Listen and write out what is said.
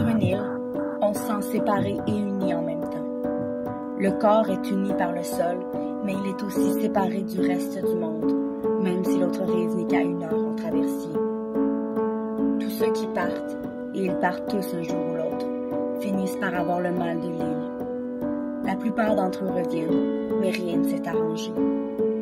Sur une île, on se sent séparé et uni en même temps. Le corps est uni par le sol, mais il est aussi séparé du reste du monde, même si l'autre rive n'est qu'à 1 heure en traversier. Tous ceux qui partent, et ils partent tous un jour ou l'autre, finissent par avoir le mal de l'île. La plupart d'entre eux reviennent, mais rien ne s'est arrangé.